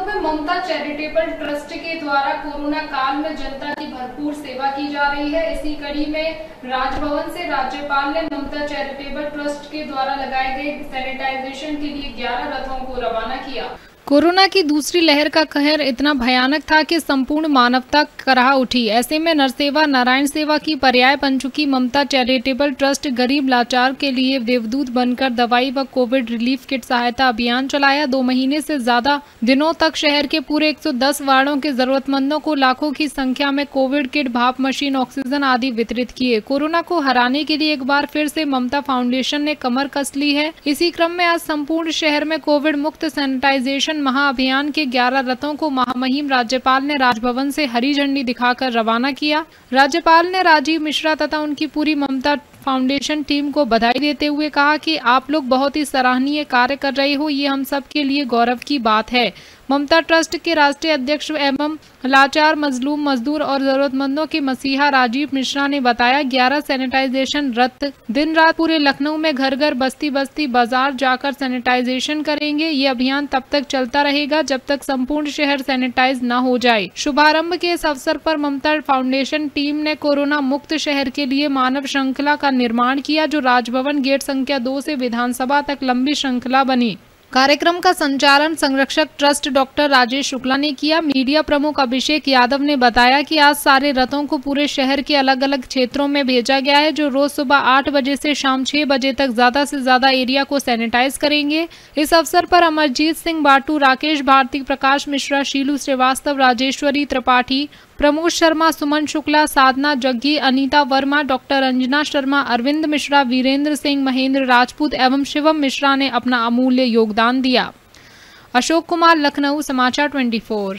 में ममता charitable trust के द्वारा कोरोना काल में जनता की भरपूर सेवा की जा रही है। इसी कड़ी में राजभवन से राज्यपाल ने ममता चैरिटेबल ट्रस्ट के द्वारा लगाए गए सैनिटाइजेशन के लिए 11 रथों को रवाना किया। कोरोना की दूसरी लहर का कहर इतना भयानक था कि संपूर्ण मानवता कराह उठी। ऐसे में नरसेवा नारायण सेवा की पर्याय बन चुकी ममता चैरिटेबल ट्रस्ट गरीब लाचार के लिए देवदूत बनकर दवाई व कोविड रिलीफ किट सहायता अभियान चलाया। 2 महीने से ज्यादा दिनों तक शहर के पूरे 110 वार्डों के जरूरतमंदों को लाखों की संख्या में कोविड किट, भाप मशीन, ऑक्सीजन आदि वितरित किए। कोरोना को हराने के लिए एक बार फिर से ममता फाउंडेशन ने कमर कस ली है। इसी क्रम में आज संपूर्ण शहर में कोविड मुक्त सैनिटाइजेशन महाअभियान के 11 रथों को महामहिम राज्यपाल ने राजभवन से हरी झंडी दिखाकर रवाना किया। राज्यपाल ने राजीव मिश्रा तथा उनकी पूरी ममता फाउंडेशन टीम को बधाई देते हुए कहा कि आप लोग बहुत ही सराहनीय कार्य कर रहे हो, ये हम सब के लिए गौरव की बात है। ममता ट्रस्ट के राष्ट्रीय अध्यक्ष एवं लाचार, मजलूम, मजदूर और जरूरतमंदों के मसीहा राजीव मिश्रा ने बताया, 11 सैनिटाइजेशन रथ दिन रात पूरे लखनऊ में घर घर, बस्ती बस्ती, बाजार जाकर सैनिटाइजेशन करेंगे। ये अभियान तब तक चलता रहेगा जब तक संपूर्ण शहर सैनिटाइज न हो जाए। शुभारंभ के इस अवसर पर ममता फाउंडेशन टीम ने कोरोना मुक्त शहर के लिए मानव श्रृंखला का निर्माण किया, जो राजभवन गेट संख्या 2 से विधानसभा तक लंबी श्रृंखला बनी। कार्यक्रम का संचालन संरक्षक ट्रस्ट डॉक्टर राजेश शुक्ला ने किया। मीडिया प्रमुख अभिषेक यादव ने बताया कि आज सारे रथों को पूरे शहर के अलग अलग क्षेत्रों में भेजा गया है, जो रोज सुबह 8 बजे से शाम 6 बजे तक ज्यादा से ज्यादा एरिया को सैनिटाइज करेंगे। इस अवसर पर अमरजीत सिंह बाटू, राकेश भारती, प्रकाश मिश्रा, शीलू श्रीवास्तव, राजेश्वरी त्रिपाठी, प्रमोद शर्मा, सुमन शुक्ला, साधना जग्गी, अनीता वर्मा, डॉक्टर अंजना शर्मा, अरविंद मिश्रा, वीरेंद्र सिंह, महेंद्र राजपूत एवं शिवम मिश्रा ने अपना अमूल्य योगदान दिया। अशोक कुमार, लखनऊ, समाचार 24।